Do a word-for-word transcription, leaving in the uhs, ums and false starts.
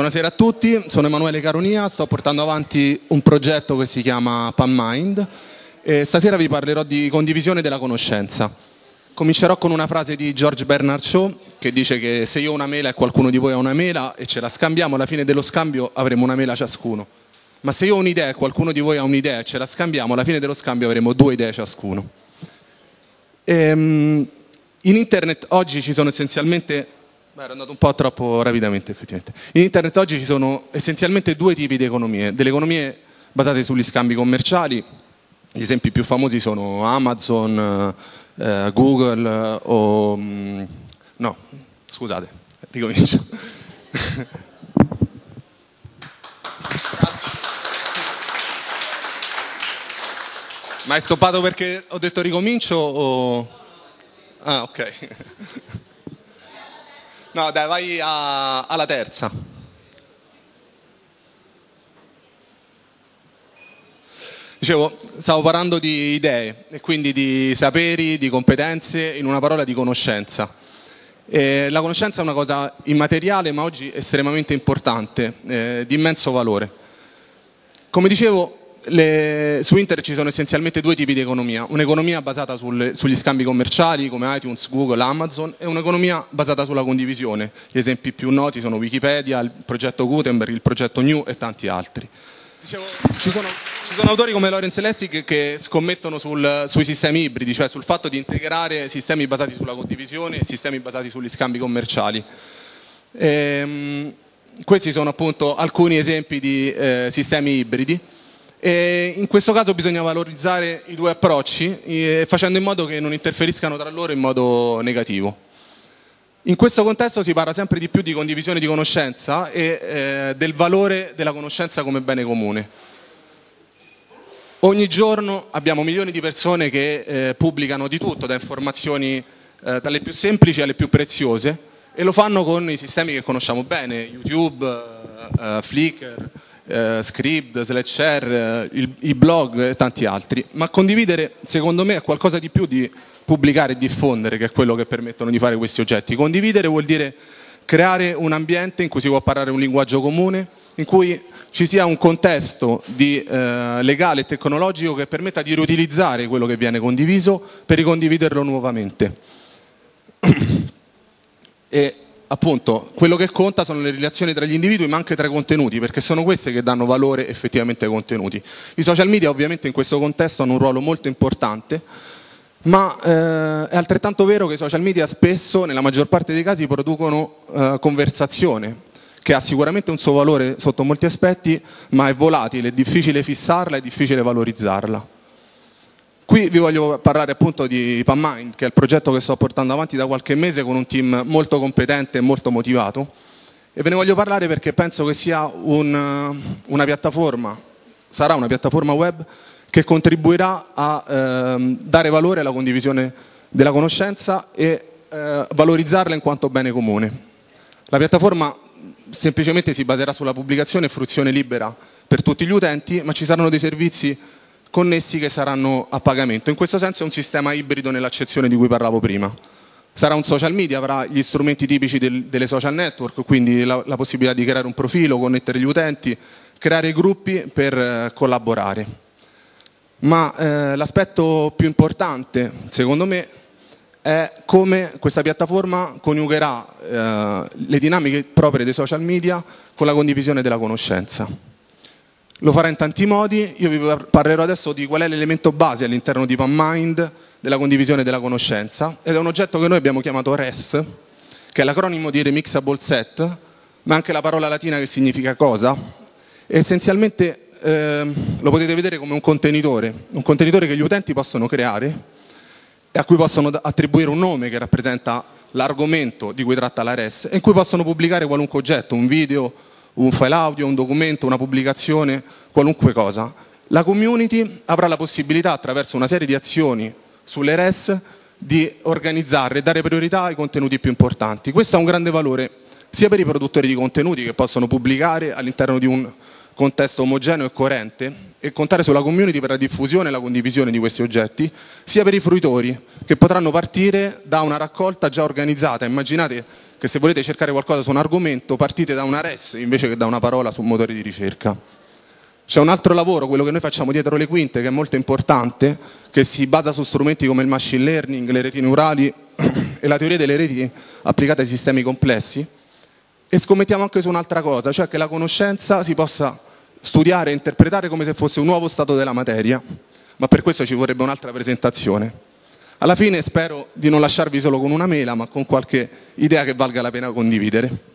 Buonasera a tutti, sono Emanuele Caronia, sto portando avanti un progetto che si chiama PanMind e stasera vi parlerò di condivisione della conoscenza. Comincerò con una frase di George Bernard Shaw che dice che se io ho una mela e qualcuno di voi ha una mela e ce la scambiamo, alla fine dello scambio avremo una mela ciascuno. Ma se io ho un'idea e qualcuno di voi ha un'idea e ce la scambiamo, alla fine dello scambio avremo due idee ciascuno. Ehm, in internet oggi ci sono essenzialmente... Beh, ero andato un po' troppo rapidamente effettivamente. In internet oggi ci sono essenzialmente due tipi di economie, delle economie basate sugli scambi commerciali, gli esempi più famosi sono Amazon, eh, Google eh, o... Mh, no, scusate, ricomincio. Grazie. Ma è stoppato perché ho detto ricomincio o... Ah, ok. No, dai, vai a, alla terza. Dicevo, stavo parlando di idee e quindi di saperi, di competenze, in una parola di conoscenza. E la conoscenza è una cosa immateriale ma oggi estremamente importante, eh, di immenso valore. Come dicevo, le, su internet ci sono essenzialmente due tipi di economia, un'economia basata sul, sugli scambi commerciali come iTunes, Google, Amazon e un'economia basata sulla condivisione. Gli esempi più noti sono Wikipedia, il progetto Gutenberg, il progetto New e tanti altri. Dicevo, ci, sono, ci sono autori come Lawrence Lessig che scommettono sul, sui sistemi ibridi, cioè sul fatto di integrare sistemi basati sulla condivisione e sistemi basati sugli scambi commerciali. Ehm, questi sono appunto alcuni esempi di eh, sistemi ibridi. E in questo caso bisogna valorizzare i due approcci eh, facendo in modo che non interferiscano tra loro in modo negativo. In questo contesto si parla sempre di più di condivisione di conoscenza e eh, del valore della conoscenza come bene comune. Ogni giorno abbiamo milioni di persone che eh, pubblicano di tutto, da informazioni eh, dalle più semplici alle più preziose, e lo fanno con i sistemi che conosciamo bene, YouTube, eh, Flickr, Uh, Scribd, Slideshare, uh, il, i blog e tanti altri, ma condividere secondo me è qualcosa di più di pubblicare e diffondere, che è quello che permettono di fare questi oggetti. Condividere vuol dire creare un ambiente in cui si può parlare un linguaggio comune, in cui ci sia un contesto di, uh, legale e tecnologico che permetta di riutilizzare quello che viene condiviso per ricondividerlo nuovamente. E appunto, quello che conta sono le relazioni tra gli individui ma anche tra i contenuti, perché sono queste che danno valore effettivamente ai contenuti. I social media ovviamente in questo contesto hanno un ruolo molto importante, ma eh, è altrettanto vero che i social media spesso, nella maggior parte dei casi, producono eh, conversazione, che ha sicuramente un suo valore sotto molti aspetti, ma è volatile, è difficile fissarla, è difficile valorizzarla. Qui vi voglio parlare appunto di PanMind, che è il progetto che sto portando avanti da qualche mese con un team molto competente e molto motivato, e ve ne voglio parlare perché penso che sia un, una piattaforma, sarà una piattaforma web che contribuirà a eh, dare valore alla condivisione della conoscenza e eh, valorizzarla in quanto bene comune. La piattaforma semplicemente si baserà sulla pubblicazione e fruizione libera per tutti gli utenti, ma ci saranno dei servizi connessi che saranno a pagamento. In questo senso è un sistema ibrido nell'accezione di cui parlavo prima. Sarà un social media, avrà gli strumenti tipici del, delle social network, quindi la, la possibilità di creare un profilo, connettere gli utenti, creare gruppi per eh, collaborare. Ma eh, l'aspetto più importante, secondo me, è come questa piattaforma coniugherà eh, le dinamiche proprie dei social media con la condivisione della conoscenza. Lo farà in tanti modi, io vi parlerò adesso di qual è l'elemento base all'interno di PanMind della condivisione della conoscenza, ed è un oggetto che noi abbiamo chiamato R E S, che è l'acronimo di Remixable Set, ma anche la parola latina che significa cosa. E essenzialmente eh, lo potete vedere come un contenitore, un contenitore che gli utenti possono creare e a cui possono attribuire un nome che rappresenta l'argomento di cui tratta la R E S, e in cui possono pubblicare qualunque oggetto, un video, un file audio, un documento, una pubblicazione, qualunque cosa. La community avrà la possibilità, attraverso una serie di azioni sulle R E S, di organizzare e dare priorità ai contenuti più importanti. Questo ha un grande valore sia per i produttori di contenuti che possono pubblicare all'interno di un contesto omogeneo e coerente e contare sulla community per la diffusione e la condivisione di questi oggetti, sia per i fruitori che potranno partire da una raccolta già organizzata. Immaginate che se volete cercare qualcosa su un argomento partite da una res invece che da una parola su un motore di ricerca. C'è un altro lavoro, quello che noi facciamo dietro le quinte, che è molto importante, che si basa su strumenti come il machine learning, le reti neurali e la teoria delle reti applicate ai sistemi complessi, e scommettiamo anche su un'altra cosa, cioè che la conoscenza si possa studiare e interpretare come se fosse un nuovo stato della materia, ma per questo ci vorrebbe un'altra presentazione. Alla fine spero di non lasciarvi solo con una mela, ma con qualche idea che valga la pena condividere.